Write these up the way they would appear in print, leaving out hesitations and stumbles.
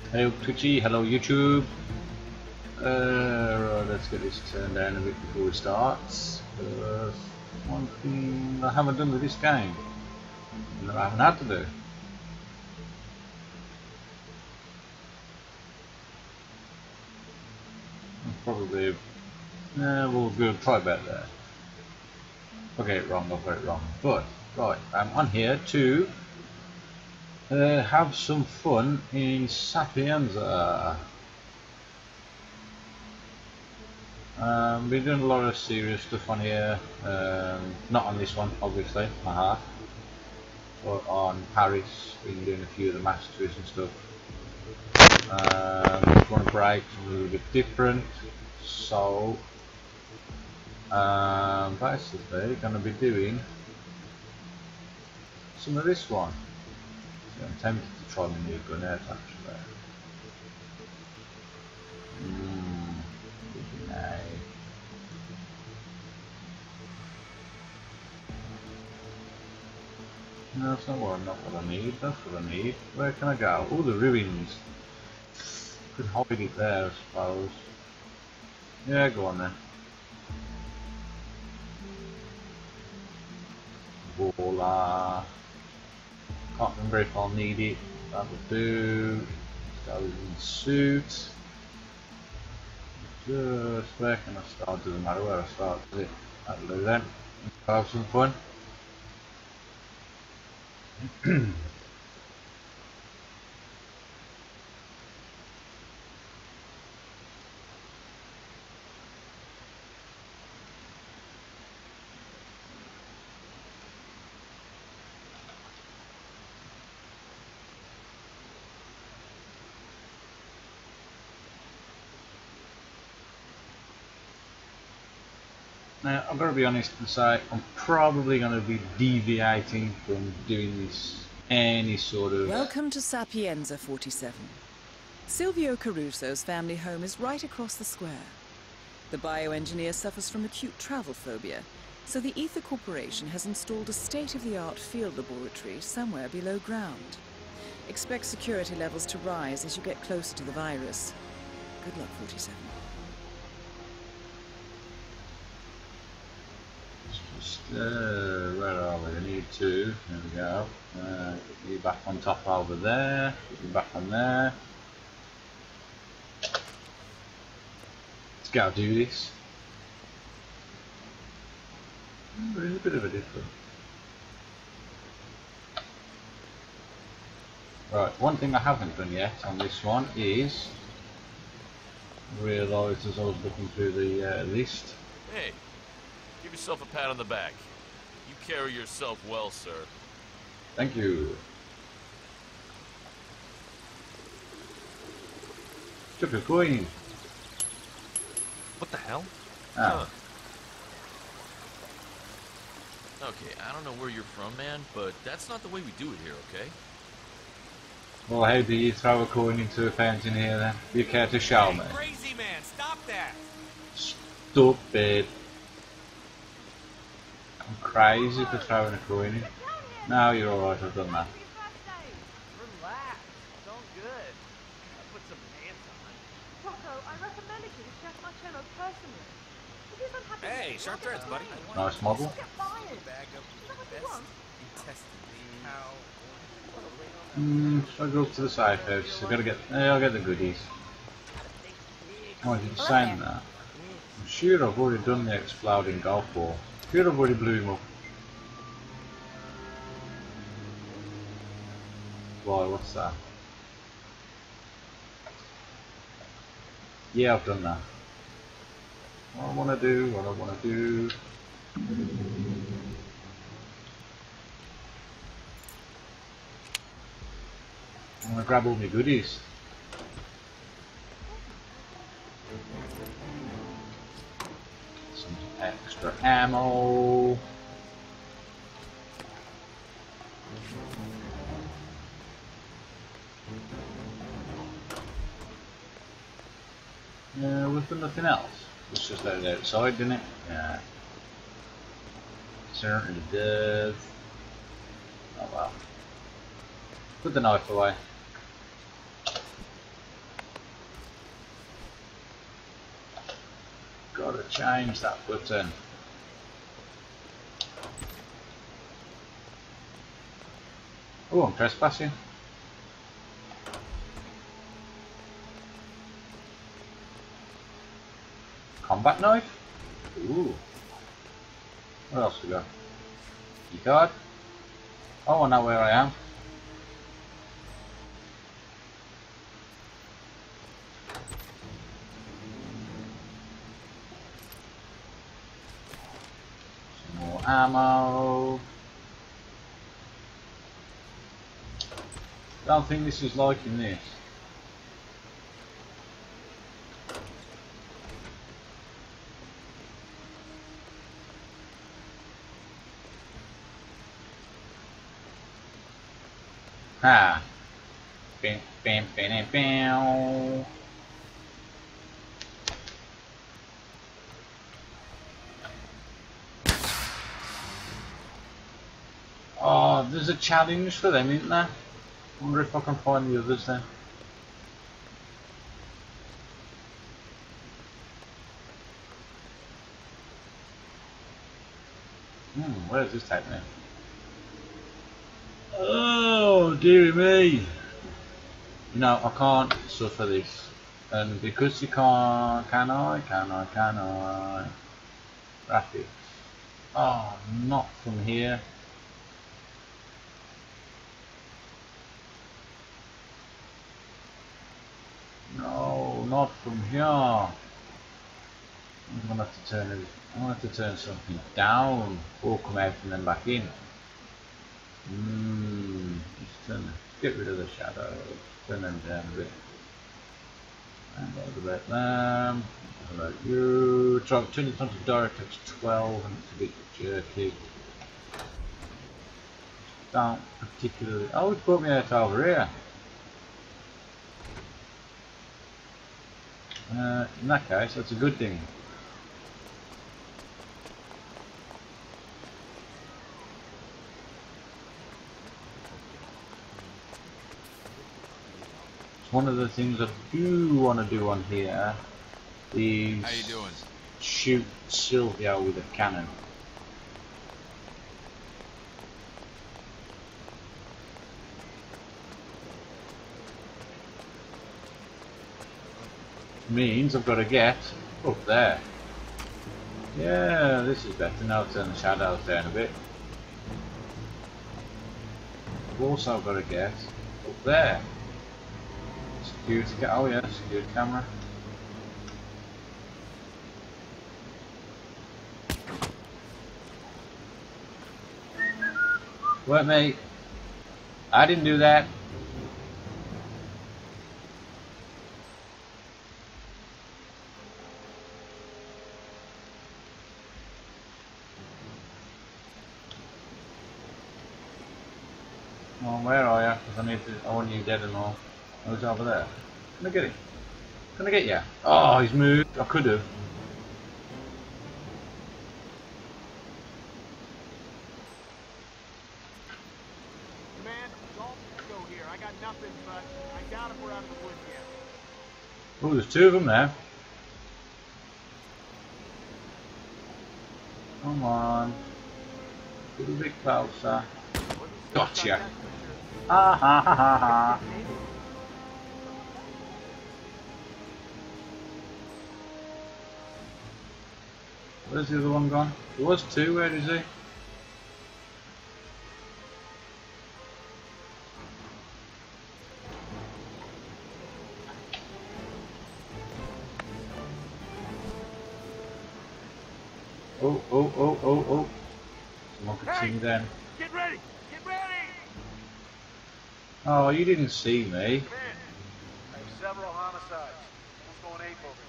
Hello Twitchy, hello YouTube. Right, let's get this turned down a bit before we start. One thing I haven't done with this game, that I haven't had to do. Probably, we'll try about that. If I get it wrong, I'll get it wrong. But, right, I'm on here to have some fun in Sapienza. We're doing a lot of serious stuff on here, not on this one obviously, but on Paris, been doing a few of the masters and stuff. Just want to break something a little bit different, so basically going to be doing some of this one. So I'm tempted to try the new gun out actually. No, that's not what I need. That's what I need. Where can I go? Oh, the ruins. Could hide it there, I suppose. Yeah, go on then. Voila. Can't remember if I'll need it. That will do. Start in suit. Just where can I start? Doesn't matter where I start, does it? That'll do then. Have some fun. Now, I've got to be honest and say I'm probably going to be deviating from doing this any sort of... Welcome to Sapienza 47. Silvio Caruso's family home is right across the square. The bioengineer suffers from acute travel phobia, so the Ether Corporation has installed a state-of-the-art field laboratory somewhere below ground. Expect security levels to rise as you get closer to the virus. Good luck, 47. Where are we? I need two. There we go. Get you back on top over there. Get you back on there. Let's go do this. There is a bit of a difference. Right, one thing I haven't done yet on this one is realised as I was looking through the list. Hey, give yourself a pat on the back. You carry yourself well, sir. Thank you. Took a coin. What the hell? Ah. Okay, I don't know where you're from, man, but that's not the way we do it here, okay? Well, how do you throw a coin into a fountain here then? Do you care to show me? Crazy man, stop that! Stupid. I'm crazy for throwing a coin in. No, you're alright, I've done that. Relax, it's all good. I put some pants on. Rocco, I recommended you to Chef Marcello personally. If he's unhappy, Hey, sharp threads, buddy. Nice model. get fired. Bag of Is that what you best want? intestine. How? I'll go up to the safe house. I've got to get. I'll get the goodies. Oh, I didn't saying that. I'm sure I've already done the exploding golf ball. I'm sure I've already blew him up. Why? What's that? Yeah, I've done that. What I want to do. What I want to do. I'm gonna grab all my goodies. Some extra ammo. Was there nothing else? It's just that outside, didn't it? Yeah. Certainly does. Oh well. Put the knife away. Change that button. Oh, I'm trespassing. Combat knife? Ooh. What else we got? Key card? Oh, I know where I am. Some more ammo. Don't think this is liking this. Ha! Bam, bam, bam, bam. Oh, there's a challenge for them, isn't there? I wonder if I can find the others then. Where does this take me? Oh, dearie me! No, I can't suffer this. And because you can't, can I? Graphics. Oh, not from here. No, not from here. I'm gonna have to turn it. I'm gonna have to turn something down or come out and then back in. Just get rid of the shadows. Turn them down a bit. And what about them? What about you? Try turn it onto DirectX 12 and it's a bit jerky. Don't particularly. Oh, it's brought me out over here. In that case, that's a good thing. It's one of the things I do want to do on here is How you doing? shoot Silvio with a cannon. Means I've got to get up there. Yeah, this is better. Now turn the shadows down a bit. I've also got to get up there. Security oh yeah, security camera. Wait, mate. I didn't do that. Oh, where are you? Because I want you dead and all. Oh, he's over there. Can I get him? Can I get you? Oh, he's moved. I could have. Man, don't go here. I got nothing, but I doubt if we're out of the woods yet. Oh, there's two of them there. Come on. A little bit closer. Gotcha. Ha ha ha ha ha. Where's the other one gone? There was two, where is he? Oh. Someone could see me then. Get ready! Get ready! Oh, you didn't see me. Come in. I have several homicides. Who's going ape over here?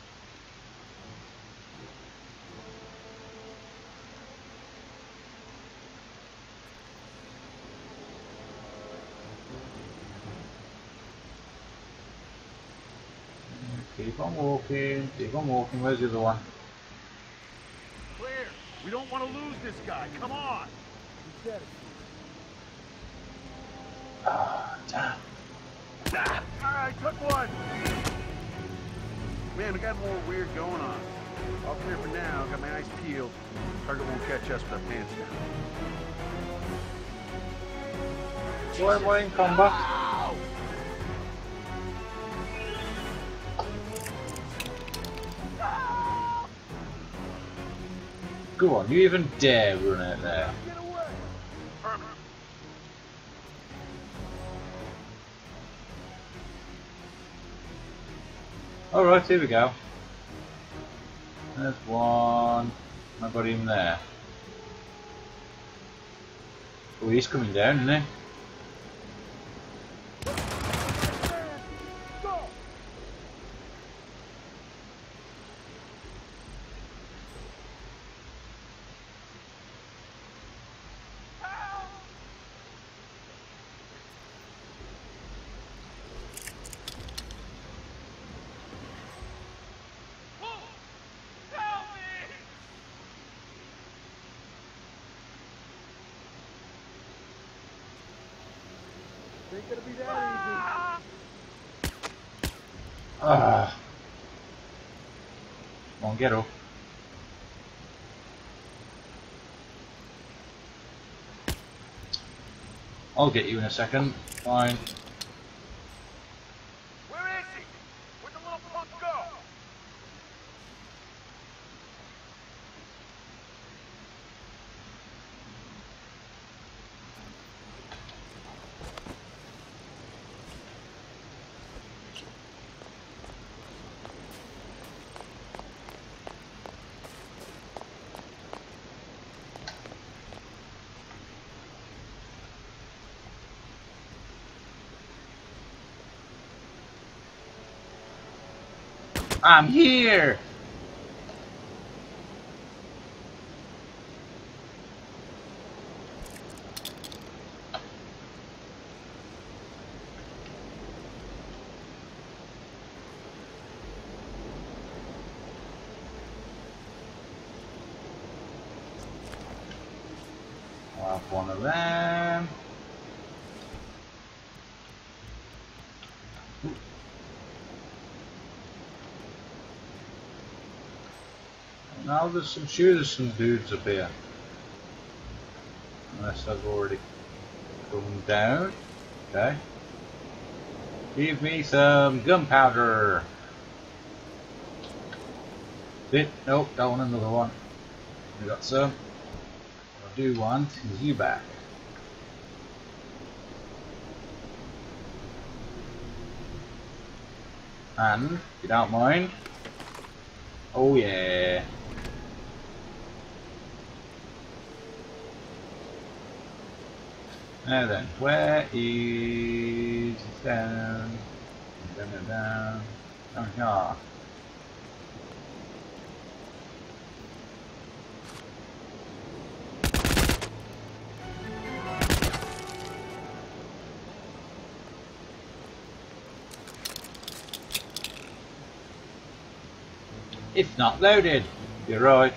Keep on walking. Where's the other one? Clear. We don't want to lose this guy. Come on. Ah, damn. All right, took one. Man, we got more weird going on. All clear for now. Got my eyes peeled. Target won't catch us with our pants down. Why am I in combat? Go on, you even dare run out there. Alright, here we go. There's one. I've got him there. Oh, he's coming down, isn't he? Ain't gonna be that Ah. Come on, get up. I'll get you in a second. Fine. Where is he? Where'd the little punk go? I'm here! I'll have one of them. Now there's some dudes up here. Unless I've already come down. Okay. Give me some gunpowder. Nope, don't want another one. We got some. What I do want is you back. And, if you don't mind. Oh yeah. Now then, where is down? Down. Down here. It's not loaded. You're right.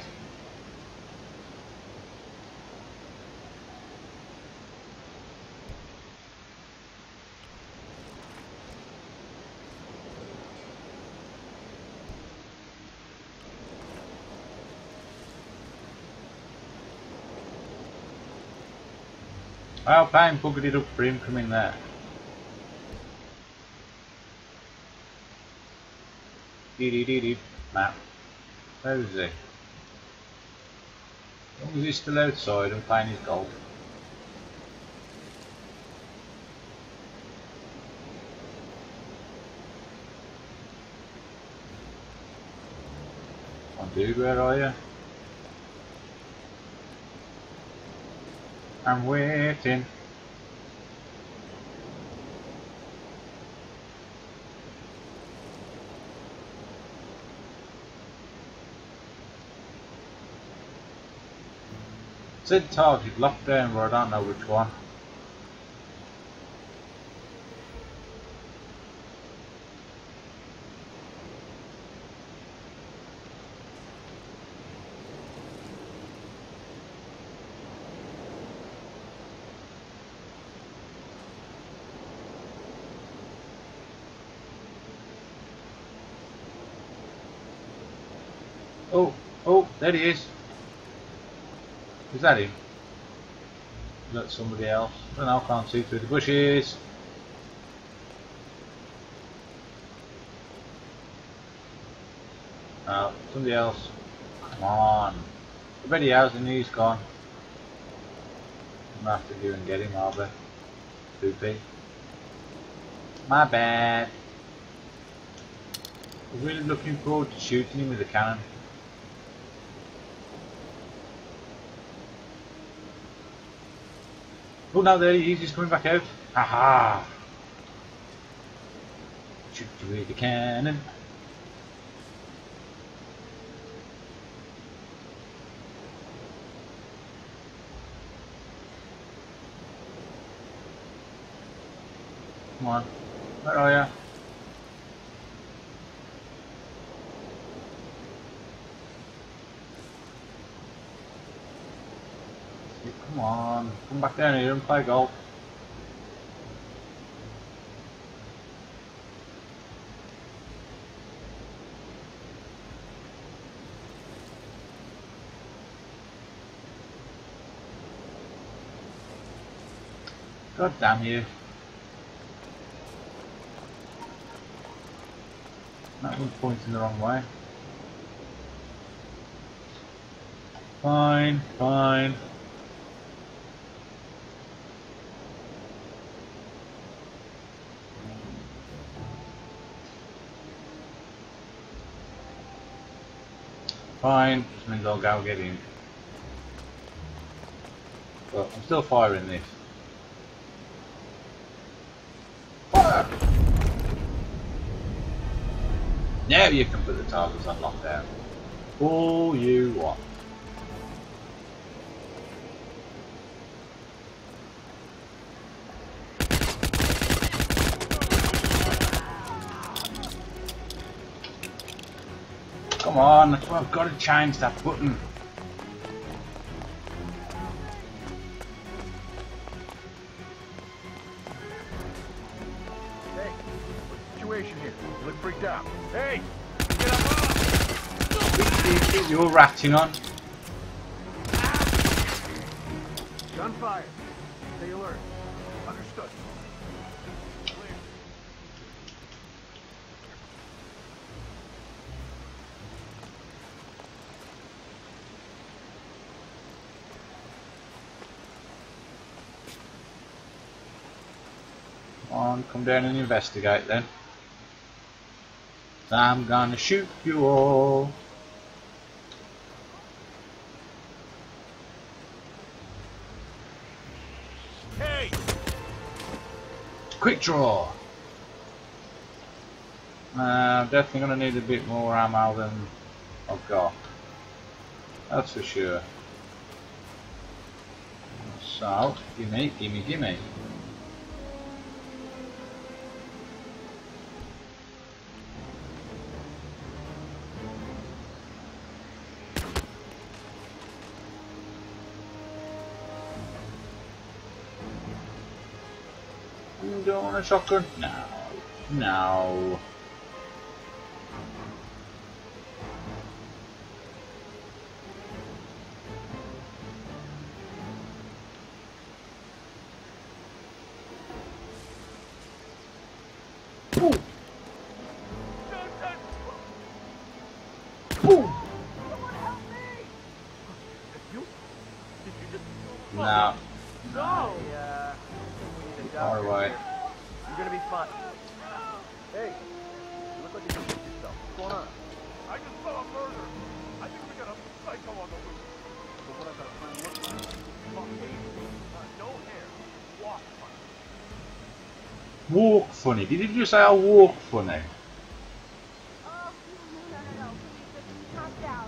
Well, fine, buggered it up for him coming there. Dee. Map. Where is he? As long as he's still outside and playing his golf. Come on, dude, where are you? I'm waiting. Said target locked down, but I don't know which one. Oh, oh, there he is. Is that him? Is that somebody else? I don't know, I can't see through the bushes. No, somebody else. Come on. I bet he has and he's gone. I'm gonna have to go and get him, I'll be. Poopy. My bad. I'm really looking forward to shooting him with a cannon. Oh no, there he is, he's coming back out. Haha! Shoot you with a cannon. Come on, where are you? Come on, come back down here and play golf. God damn you. That one's pointing the wrong way. Fine, fine. Fine, which means I'll go get him. But I'm still firing this. Fire! Now you can put the targets on lockdown. All you want. Come on, that's why I've got to change that button. Hey, what's the situation here? You look freaked out. Hey! Get up! You're ratting on. Gunfire. Stay alert. Understood. Clear. Come on, come down and investigate then. I'm gonna shoot you all. Hey! Quick draw. I'm definitely gonna need a bit more ammo than I've got. That's for sure. So, gimme, gimme, gimme. You don't want a shotgun? No. No. Boom. Boom. No. No! Far away. You're gonna be fine. Hey, you look like you just hit yourself. What's going on? I just saw a murder. I think we got a psycho on the loose. But what I gotta try and look like? No hair. Walk fine. Walk funny. Did you just say I walk funny? Oh, no. Please, calm down.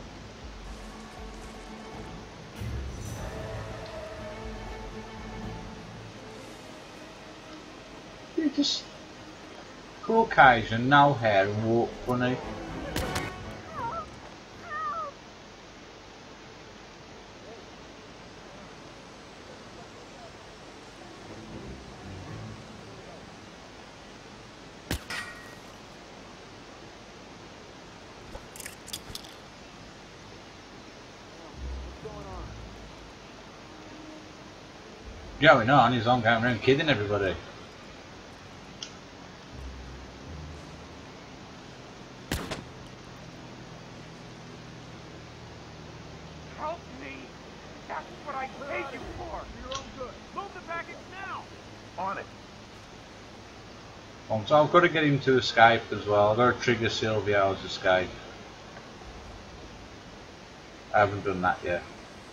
You just Caucasian, no hair and walk funny. going on. He's on going around kidding everybody. Help me! That's what I paid you for! Your own good. Move the package now! On it. So I've got to get him to escape as well. I've got to trigger Silvio's escape. I haven't done that yet.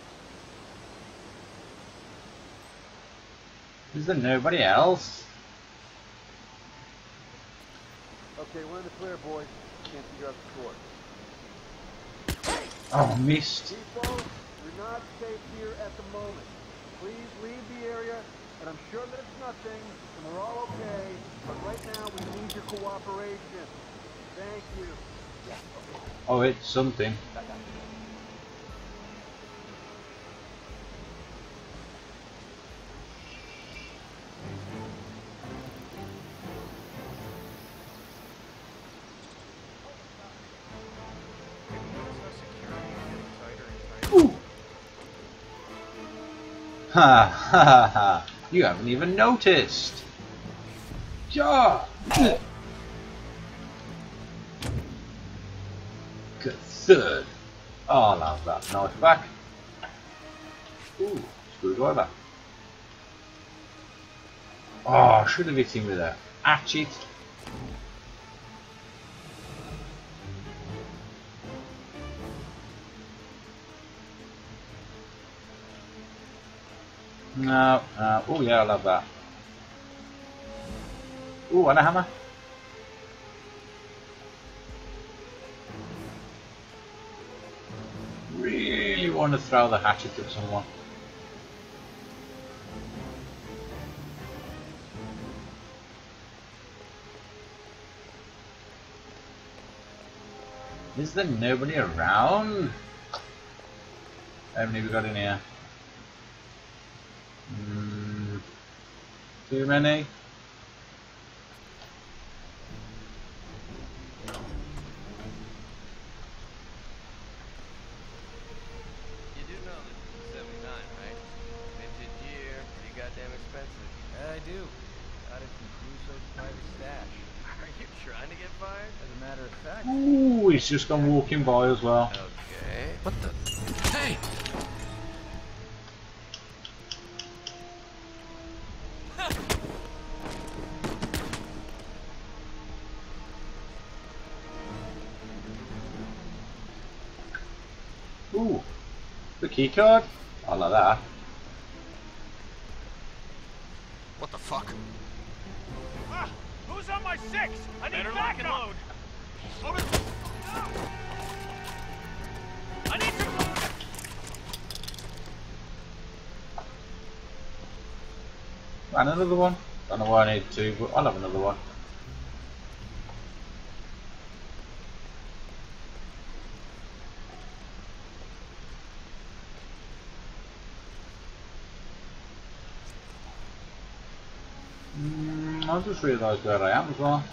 Is there nobody else? Okay, we're in the clear, boys. Can't figure out the score. Oh, missed. People, you're not safe here at the moment. Please leave the area, and I'm sure that it's nothing, and we're all okay, but right now we need your cooperation. Thank you. Yeah, okay. Oh, it's something. Ha ha ha! You haven't even noticed. Ja. Good third. Oh, I'll have that knife back. Ooh, screwdriver. Oh, I should have hit him with a hatchet. No, oh yeah, I love that. Ooh, and a hammer. Really want to throw the hatchet at someone. Is there nobody around? How many have we got in here? Too many? You do know this is 79, right? Vintage year, pretty goddamn expensive. I do. Got it from Crusoe's private stash. Are you trying to get fired? As a matter of fact. Ooh, he's just gone walking by as well. Okay. What the? Hey! Ooh, the key card. I like that. What the fuck? Ah, who's on my six? I need Better lock and backup. load. I need some. And another one. Don't know why I need two, but I'll have another one. I just realised where I am as well.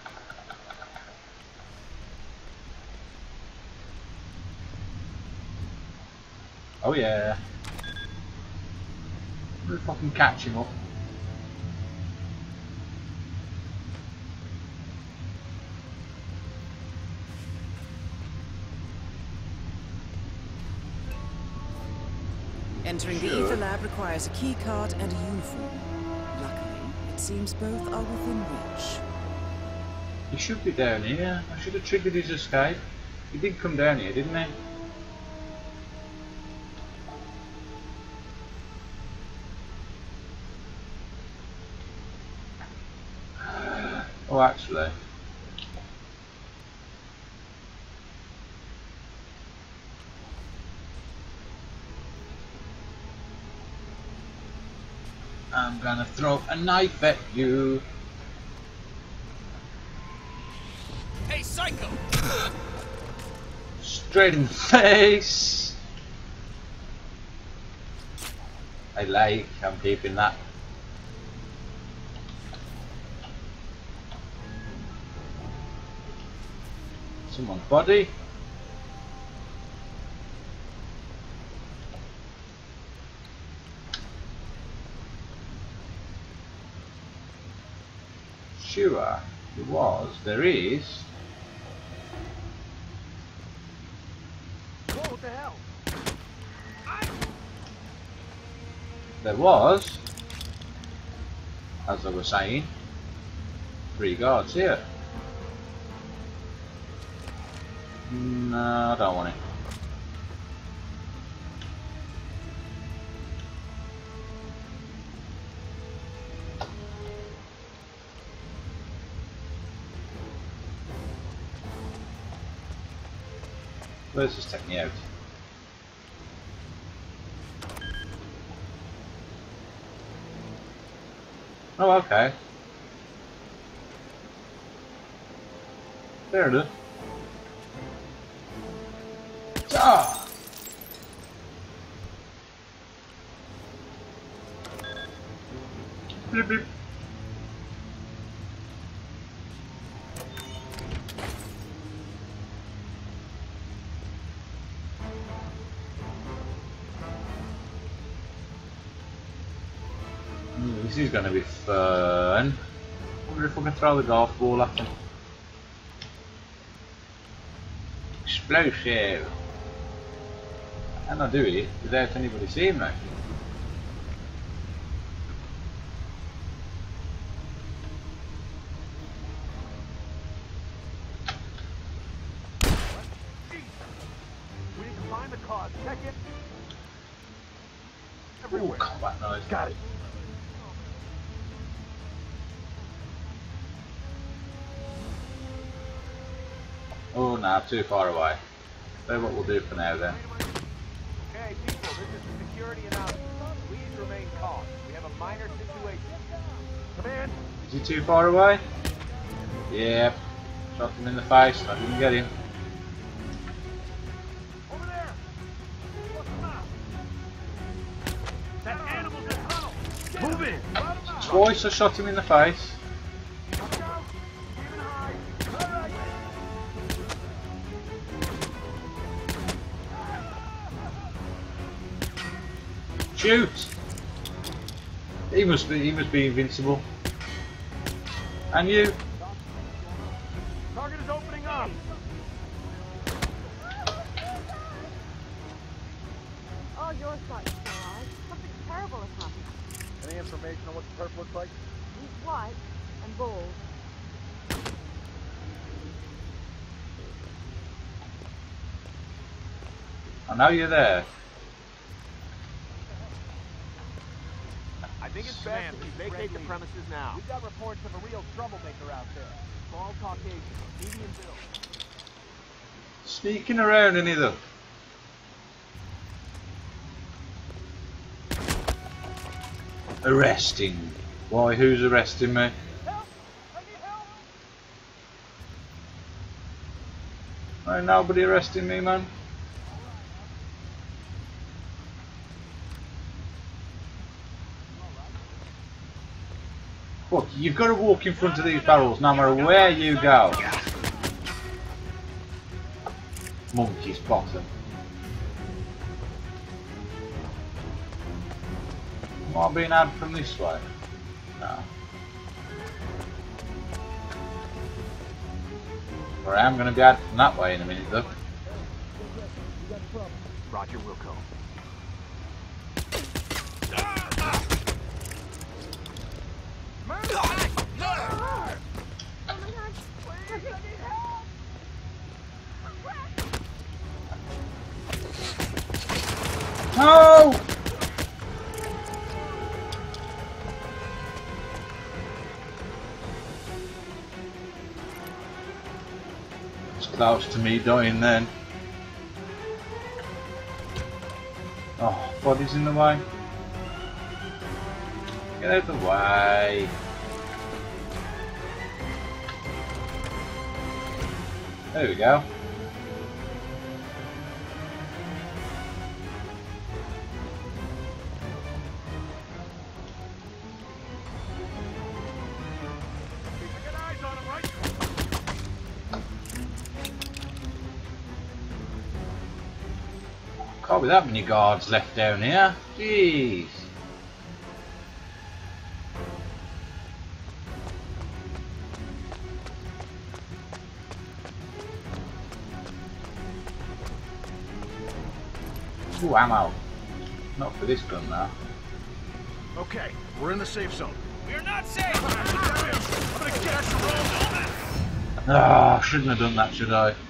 Oh yeah. We're fucking catching up. Entering the Ether Lab requires a key card and a uniform. Luckily, it seems both are within reach. He should be down here. I should have triggered his escape. He did come down here, didn't he? Oh, actually. I'm gonna throw a knife at you. Hey, psycho! Straight in the face. I'm keeping that. Someone's body. sure there is. Whoa, what the hell? There was, as I was saying, 3 guards here. No, I don't want it. Where's this take me out? Oh, okay. There it is. Ah! Beep, beep. This is going to be fun. I wonder if we can throw the golf ball at them. Explosive! And I do it without anybody seeing me. We need to find the cause. Check it. Ooh, Everywhere. combat noise. Got it. Oh, no, too far away. So what we'll do for now then. Okay, people, this is the security announcement. Please remain calm. We have a minor situation. Command. Is he too far away? Yep. Shot him in the face. I didn't get him. Over there. What's the map? That animal's in tunnel. Move in. Twice I shot him in the face. Watch out. Keep it high. All right. Shoot! He must be invincible. And you? Target is opening up. Oh, your side, alright. Something terrible has happened. Any information on what the turf looks like? He's white and bald. I know you're there. I think it's best if we vacate the premises now. We've got reports of a real troublemaker out there. Small Caucasian, medium build. Sneaking around in either. Arresting. Why, who's arresting me? Help! I need help! Ain't nobody arresting me, man. Look, you've got to walk in front of these barrels no matter where you go. Monkey's bottom. Am I being had from this way? No. Or I am going to be had from that way in a minute though. Roger, Wilco. No! It's close to me dying then. Oh, body's in the way. Get out of the way. There we go. Get eyes on him, right? Can't be that many guards left down here. Jeez. Ooh, ammo. Not for this gun now. Okay, we're in the safe zone. We're not safe! I'm gonna get you rolled. Ah, shouldn't have done that, should I?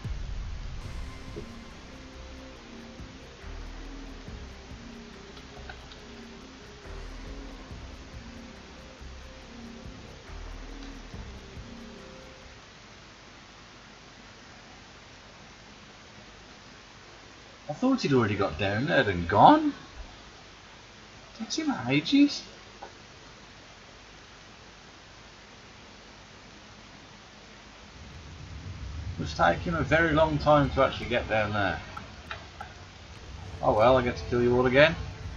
I thought he'd already got down there and gone. Takes him ages. It's taking a very long time to actually get down there. Oh well, I get to kill you all again.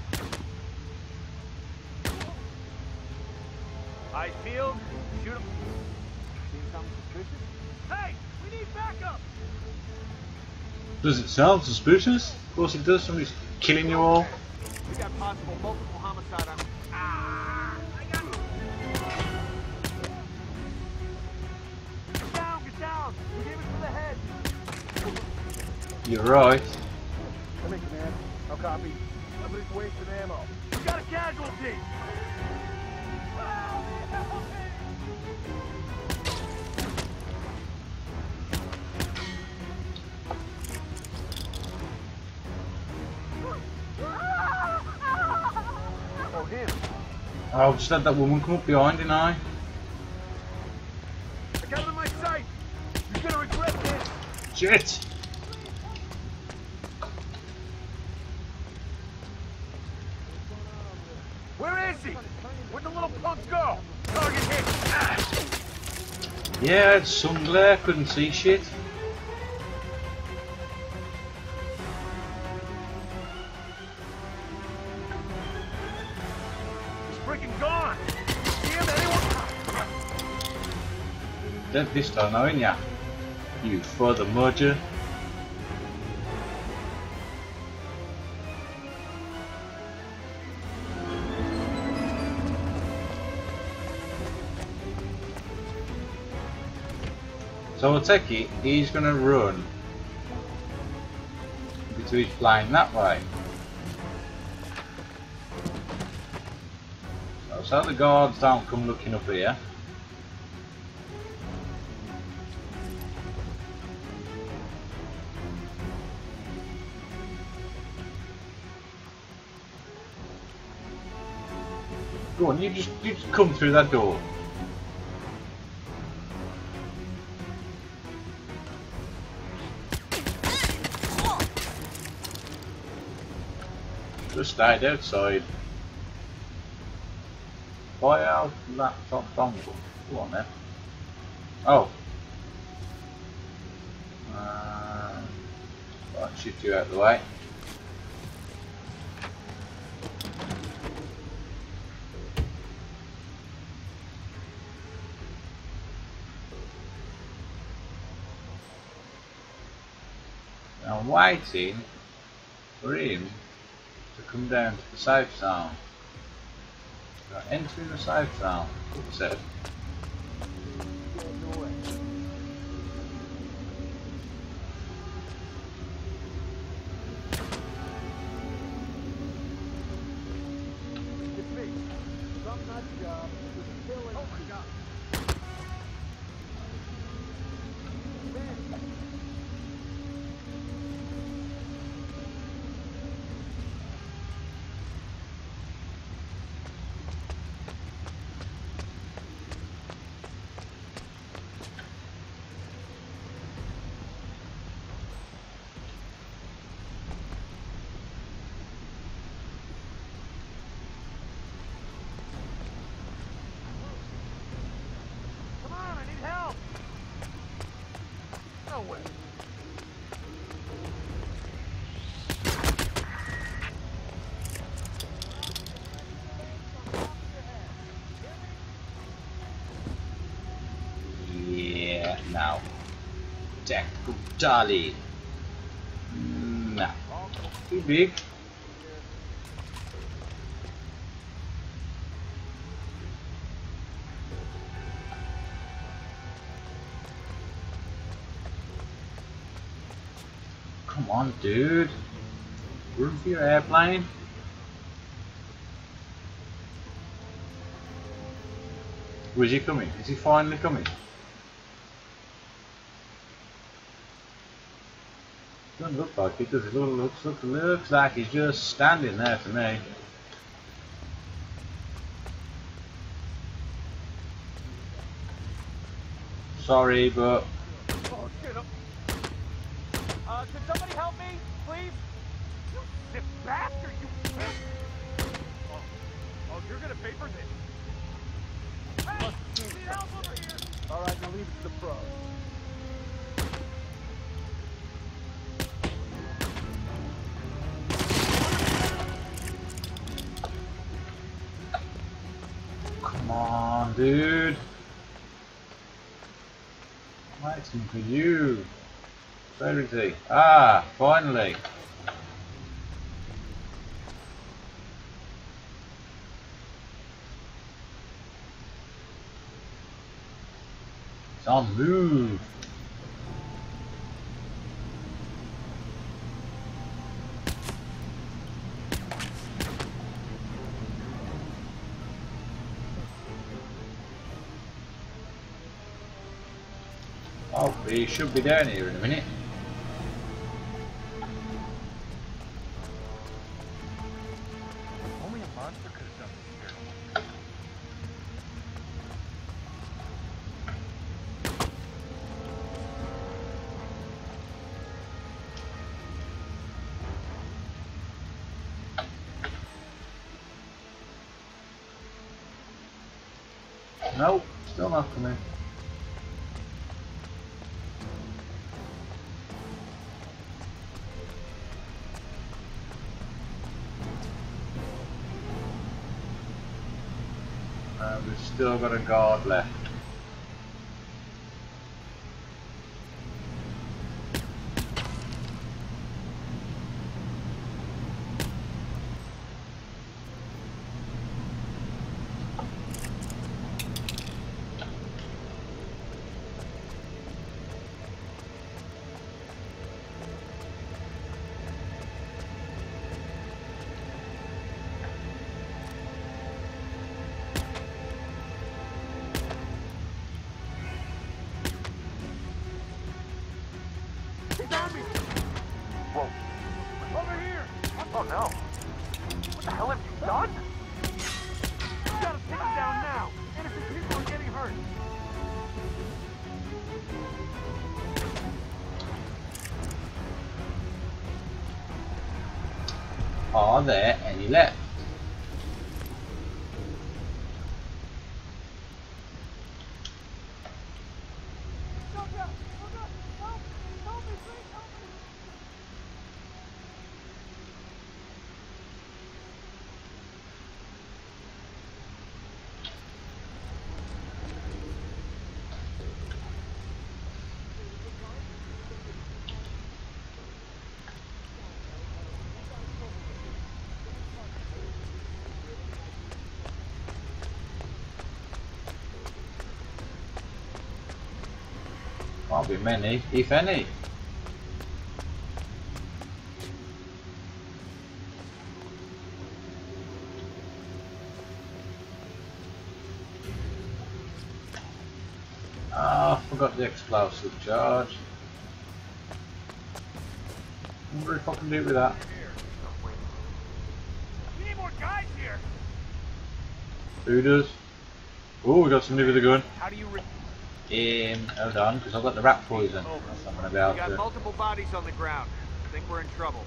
High field, shoot him. See something suspicious? Hey, we need backup! Does it sound suspicious? Of course it does, somebody's killing you all. We got possible multiple homicide on... I got him! Get down! We gave it to the head! You're right. Come in, Command. I'll copy. Somebody's wasting ammo. We got a casualty! Oh, him. I've just had that woman come up behind, didn't I? I got him in my sight! You're gonna regret this! Shit! Where is he? Where'd the little punk go? Target hit! Ah! Yeah, it's sun glare, couldn't see shit. He's freaking gone! Damn, anyone! Dead this time, now, ain't ya? You further merger. So I'll take it, he's gonna run until he's flying that way. So the guards don't come looking up here. Go on, you just come through that door. Just stayed outside. Buy out laptop dongle. Go on then. Oh. I'll shift you out of the way. I'm waiting for him to come down to the safe zone. Entering the safe zone, it said. It's me. Some nut job was killing. Oh my god. Come on, I need help. No way. Yeah, now. Tactical Charlie. Nah. Too big. Come on, dude. Room for your airplane? Or is he coming? Is he finally coming? Doesn't look like it, does it? Looks like he's just standing there to me. Sorry, but Oh shit! Can somebody help me, please? You sick bastard! Oh, you're gonna pay for this? Hey, need help over here! All right, now leave it to the pros. come on, dude. Waiting for you. Where is he? Ah, finally. It's on move. Oh, he should be down here in a minute. Only a monster could have done this here. Nope, still not coming. We've still got a guard left. Whoa. Over here! Oh no. What the hell have you done? You gotta take him down now. Innocent people are getting hurt. Are there any left? Can't be many, if any. Ah, I forgot the explosive charge. Wonder if I can do it with that. We need more guys here. Who does? Oh, we got somebody with a gun. How do you Hold on, because I've got the rat poison. Over. That's not going to be We able got to. multiple bodies on the ground. I think we're in trouble.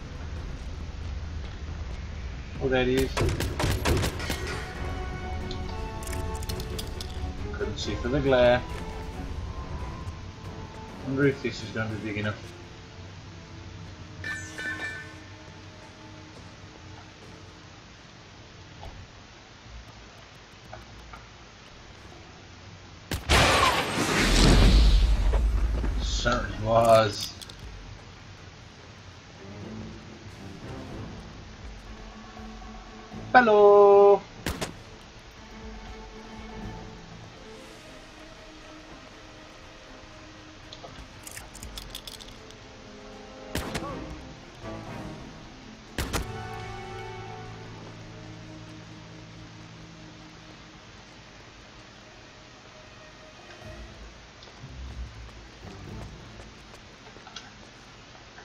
Oh, there he is. Couldn't see for the glare. Wonder if this is going to be big enough. Certainly was. Hello.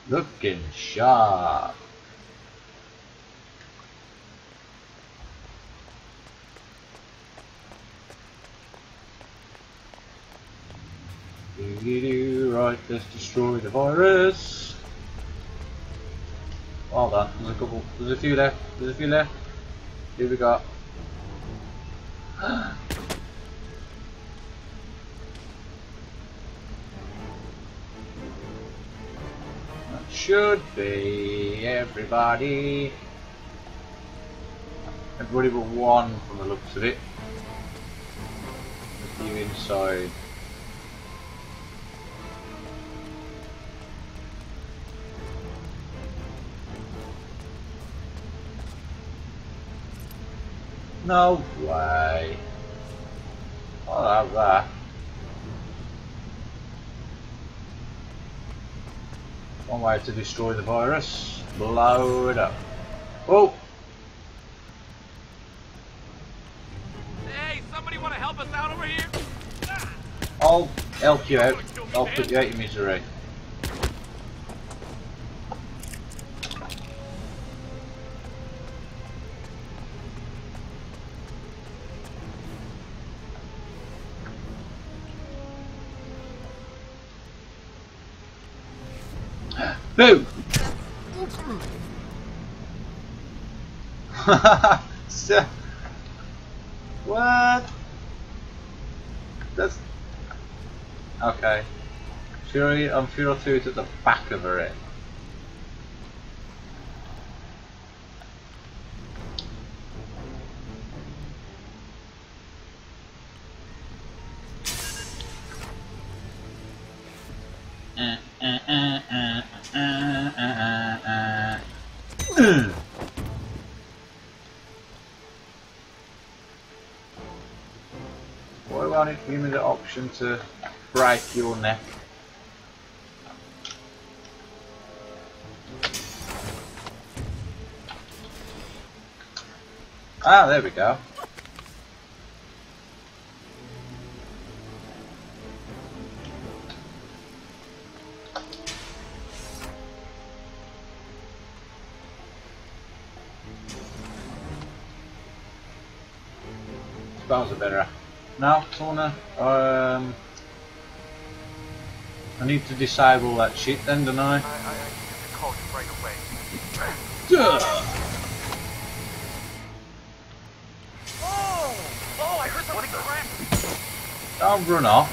Looking sharp. Right, let's destroy the virus. Hold on, there's a couple, there's a few left, there's a few left. Here we go. That should be everybody. Everybody but one from the looks of it. A few inside. No way. I'll have that. One way to destroy the virus. Blow it up. Oh! Hey, somebody want to help us out over here? I'll help you out. I'll put you out of misery. Boo! So, what? That's okay. I'm sure I'll do it at the back of her head. Why won't it give me the option to break your neck? Ah, there we go. Spells are better. Now, Tona, I need to disable that shit then, don't I? I call you right away. Duh. Oh, I heard something crack. Don't run off.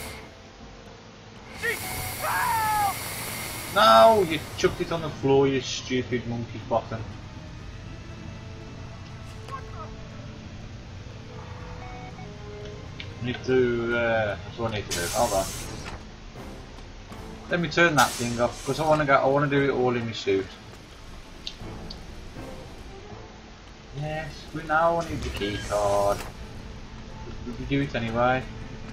Gee, help! No, you chucked it on the floor, you stupid monkey bottom. Need to, that's what I need to do. Hold on. Let me turn that thing off because I want to do it all in my suit. Yes, we now need the key card. We do it anyway.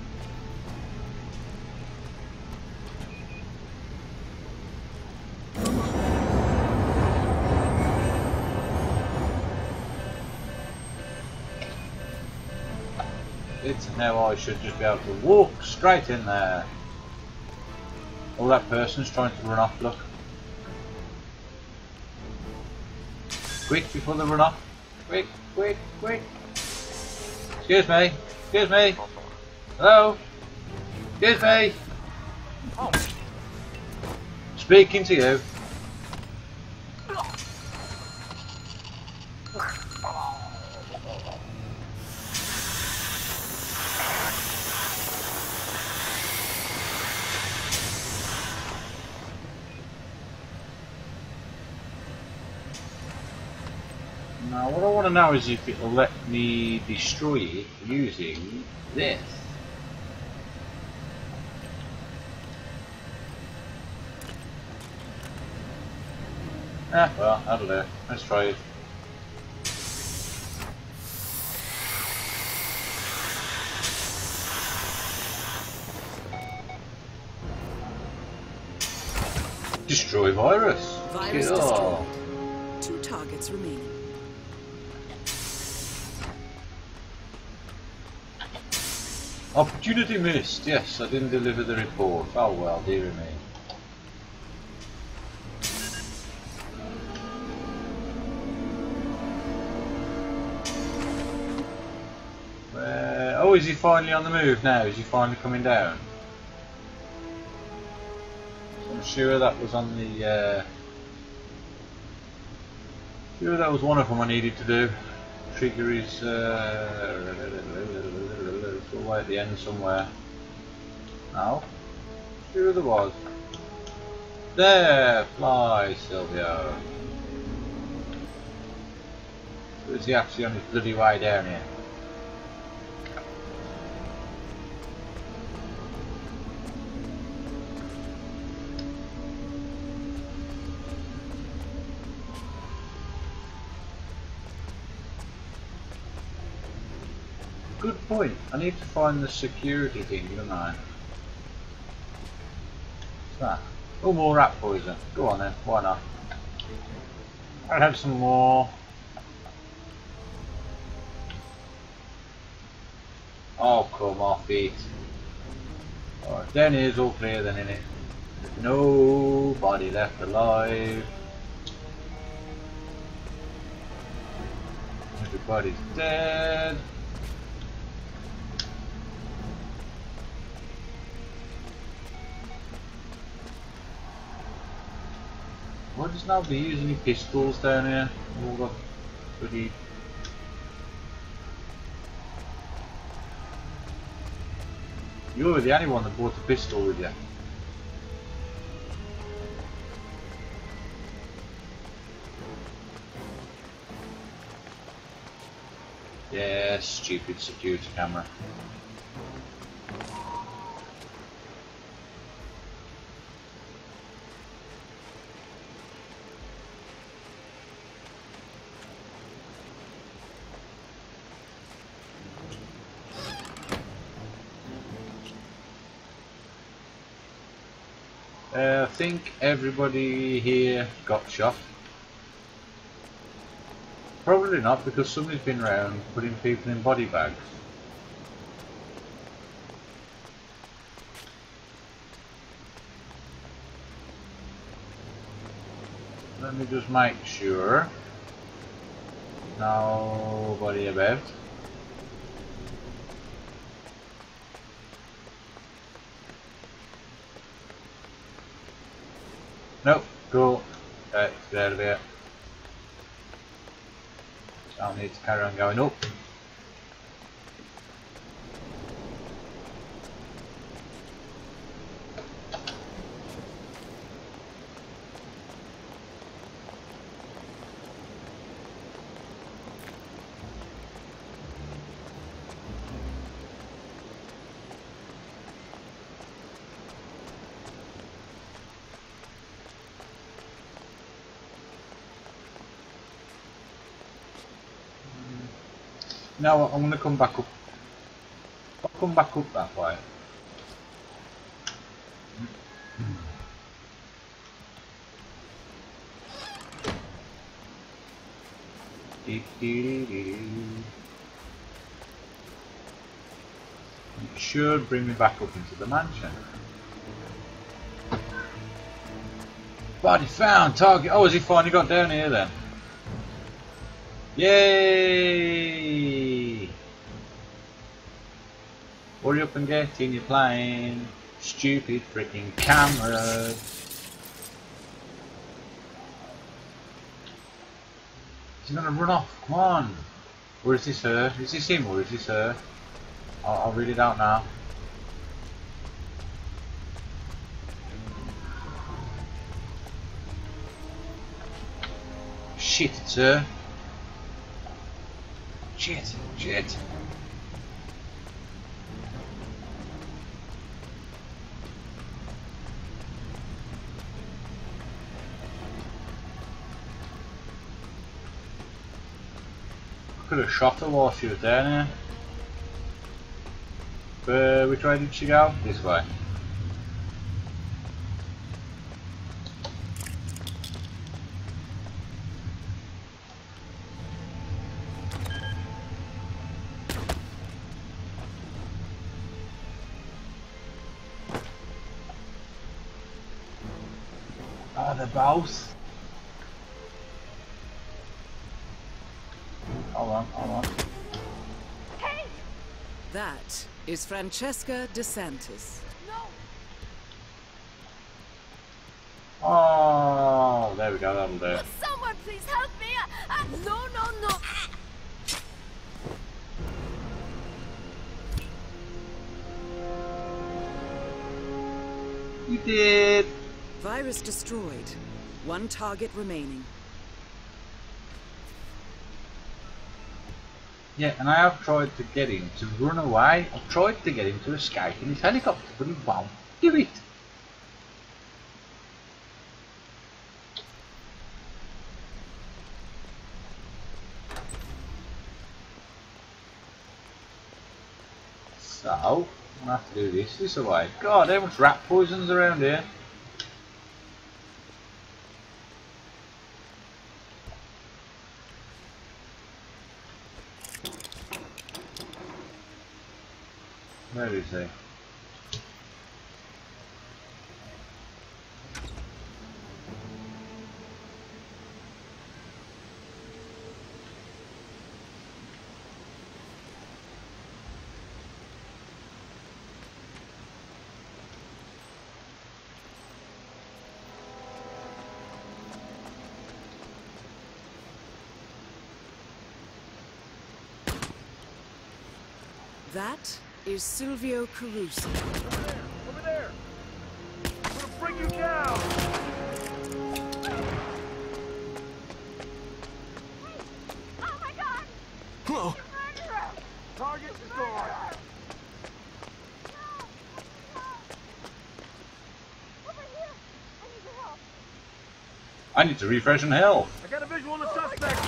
Now I should just be able to walk straight in there. Oh, that person's trying to run off, look. Quick before they run off. Quick, quick, quick. Excuse me. Excuse me. Hello. Excuse me. Speaking to you. Now what I want to know is if it'll let me destroy it using this. Ah, well, that'll do. Let's try it. Destroy virus. Virus Get destroyed. off. 2 targets remaining. Opportunity missed. Yes, I didn't deliver the report. Oh well, dear me. is he finally on the move now? Is he finally coming down? I'm sure that was on the... sure that was one of them I needed to do. Trigger is... it's all the way at the end somewhere. No? Sure there was. There! Fly, Silvio! So is he actually on his bloody way down here? Good point. I need to find the security thing, don't I? What's that? Oh, more rat poison. Go on then, why not? I'll have some more. Oh, come off it. Alright, down here's all clear then, innit? Nobody left alive. Everybody's dead. Why does nobody use any pistols down here? All got bloody... You were the only one that brought a pistol with you. Yeah, stupid security camera. I think everybody here got shot. Probably not, because somebody's been around putting people in body bags. Let me just make sure. Nobody about. Nope, cool. Right, let's get out of here. I'll need to carry on going up. Now I'm going to come back up. I'll come back up that way. It should bring me back up into the mansion. Body found, target. Oh, has he finally got down here then? Yay! Hurry up and get in your plane. Stupid freaking camera. He's gonna run off. Come on. Or is this her? Is this him or is this her? I'll read it out now. Shit, it's her. Shit, shit. Could have shot her while she was down here. Which way did she go? This way. Oh, they're both. Hold on, hold on. Hey! That is Francesca DeSantis. Oh, there we go, that'll do it. Someone please help me! No, no, no! You did! Virus destroyed. One target remaining. Yeah, and I have tried to get him to run away. I've tried to get him to escape in his helicopter, but he won't do it. So, I'm gonna have to do this away. God, how much rat poison's around here? Where is he? That is Silvio Caruso. Over there! I'm gonna bring you down! Oh my god! Whoa. Murderer! Target is gone! Over here! I need your help. I need to refresh and health. I got a visual on the suspect!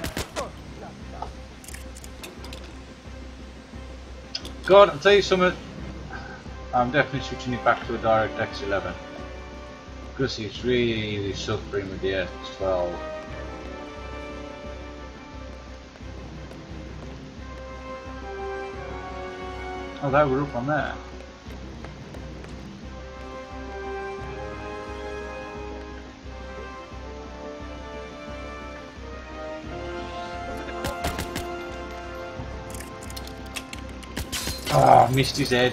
God, I'll tell you something. I'm definitely switching it back to a DirectX 11 because he's really suffering with the X12. Oh, they were up on there. Ah, missed his head.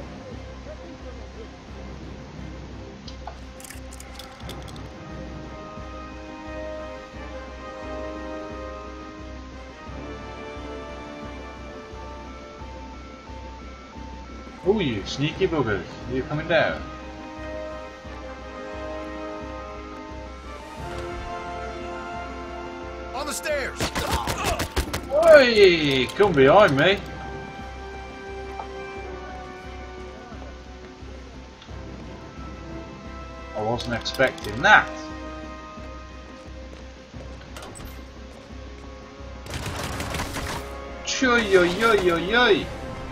Oh, you sneaky buggers. Are you coming down? On the stairs! Oi! Come behind me. I wasn't expecting that. Choy-yoy-yoy-yoy-yoy.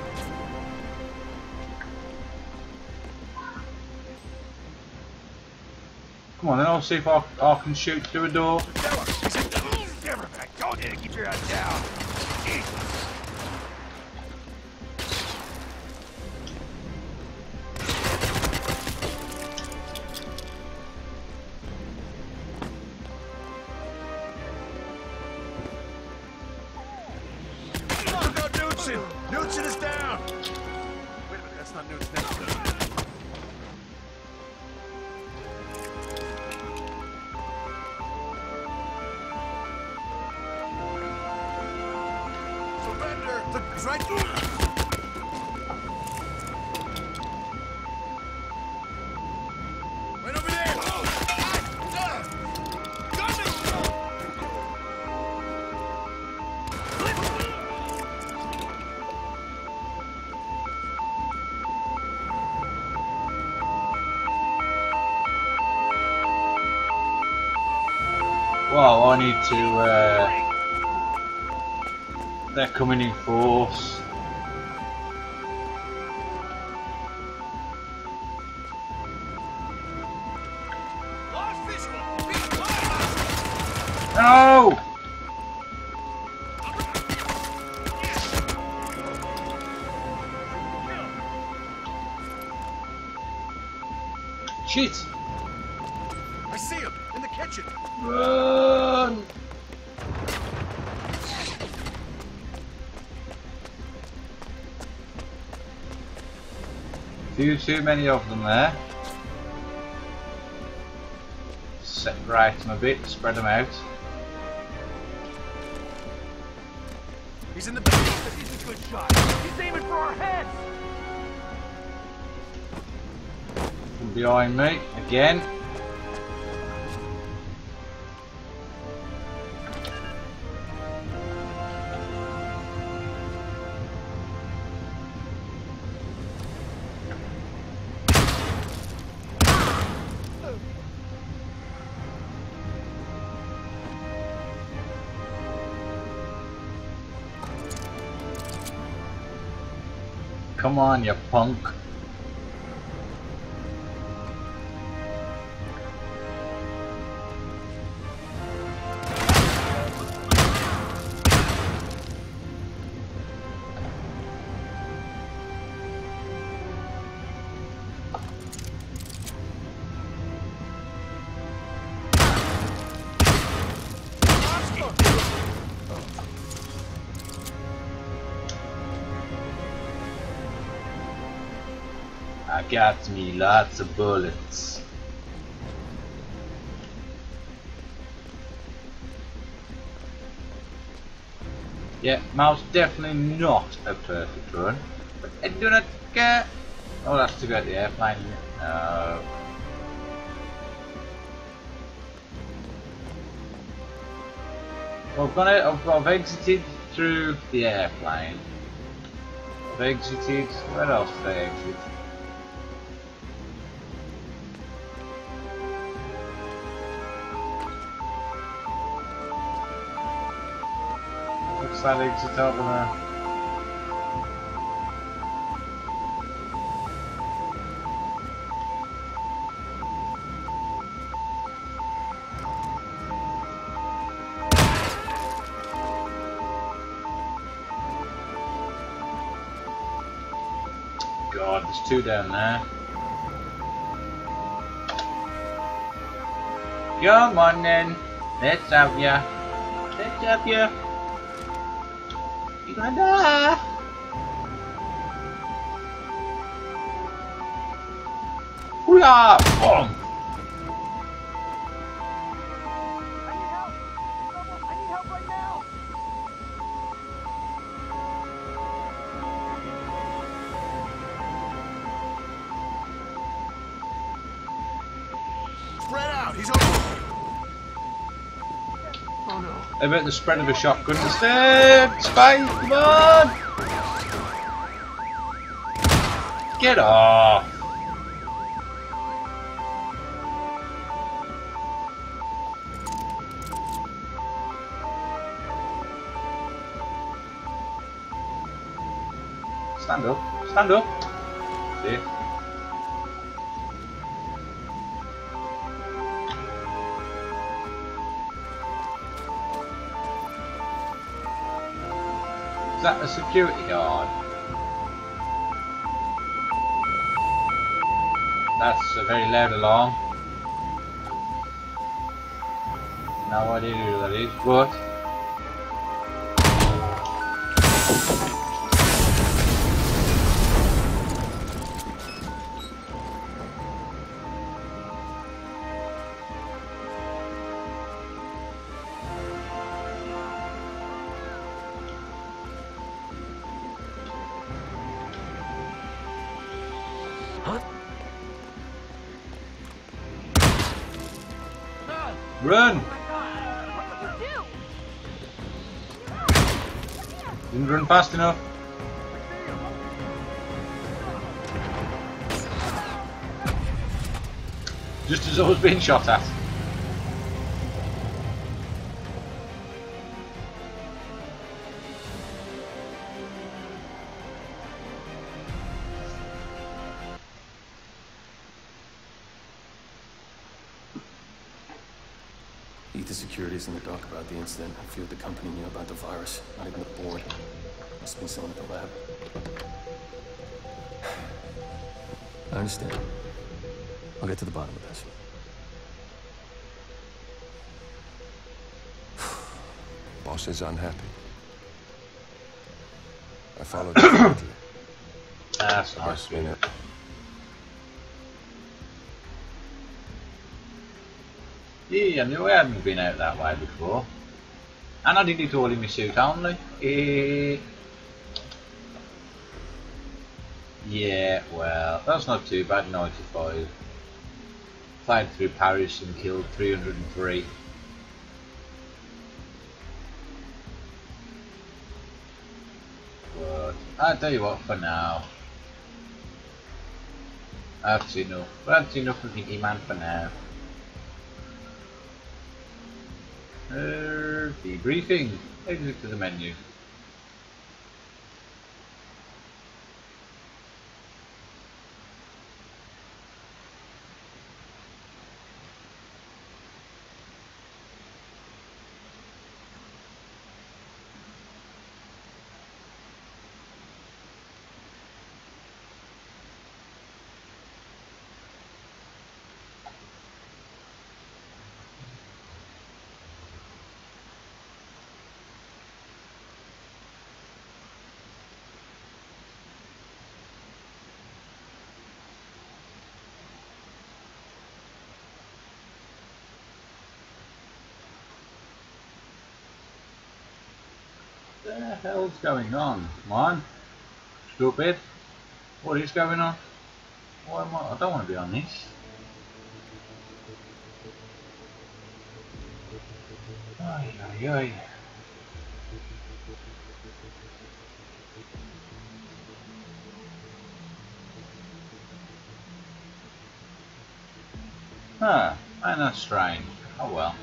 Come on then, I'll see if I can shoot through a door. Give her back. Go ahead and keep your head down. Look out, Knudsen! Knudsen is down! Wait a minute, that's not Knudsen. That's surrender! He's right there! Right over there! Well, I need to, they're coming in force. Lost visual! No! Shit! I see him in the kitchen. Run! Too many of them there. Separate them a bit, spread them out. He's in the back. He's a good shot. He's aiming for our heads. From behind me, again. Come on, you punk. I got me lots of bullets. Yeah, most definitely not a perfect run, but I do not care. Oh, that's to go at the airplane. No. Well, I've exited through the airplane. I've exited. Where else did I exit? What's that exit over there? God, there's two down there. Come on then, let's have ya. Let's have ya. You're gonna die. Hoo-yah! Boom! I need help right now. Spread out. He's over. Oh no. About the spread of a shotgun instead. Spike, come on! Get off! Stand up. Stand up. See? Is that a security guard? That's a very loud alarm. No idea who that is, but run! Didn't run fast enough. Just as I was being shot at. Ether Security's in the dark about the incident. I feared the company knew about the virus, not even the board. Must have been someone at the lab. I understand. I'll get to the bottom of this. Boss is unhappy. I followed him. That's nice. Yeah, I knew I hadn't been out that way before. And I did it all in my suit only. Yeah, well, that's not too bad, 95. Flying through Paris and killed 303. But I'll tell you what, for now, that's enough. That's enough of Hitman for now. Debriefing. Exit to the menu. What the hell's going on? Come on. Stupid. What is going on? Why am I don't want to be on this. Ay, ay, ay. Huh, man, that's strange. Oh well.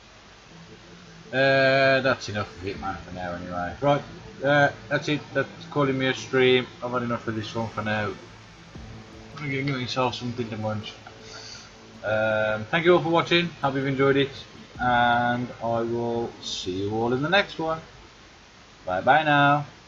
That's enough of Hitman for now anyway. Right, that's it. That's calling me a stream. I've had enough of this one for now. I'm going to get myself something to munch. Thank you all for watching. Hope you've enjoyed it. And I will see you all in the next one. Bye bye now.